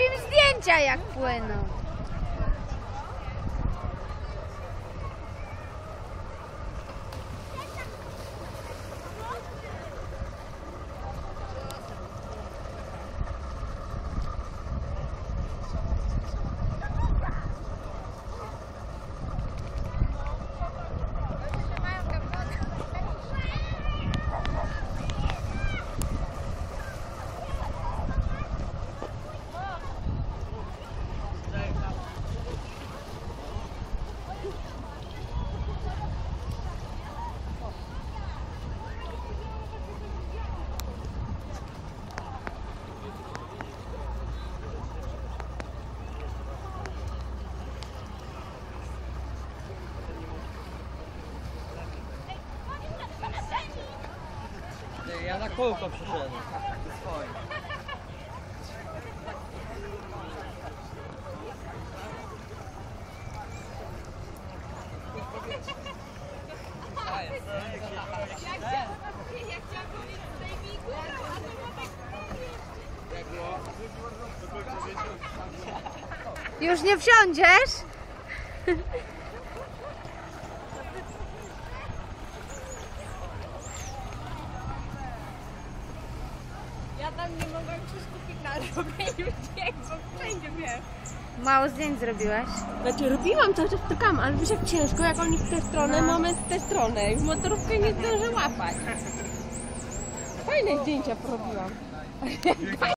im zdjęcia jak płyną. Ja na kółko przyszedłem. Już nie wsiądziesz? Ja tam nie mogłam się skupić na robieniu zdjęć, bo wszędzie wiesz. Mało zdjęć zrobiłaś? Znaczy robiłam cały czas tylko, ale wiesz jak ciężko, jak oni w tę stronę, moment w tę stronę. W motorówkę nie zdążę łapać. Fajne zdjęcia porobiłam.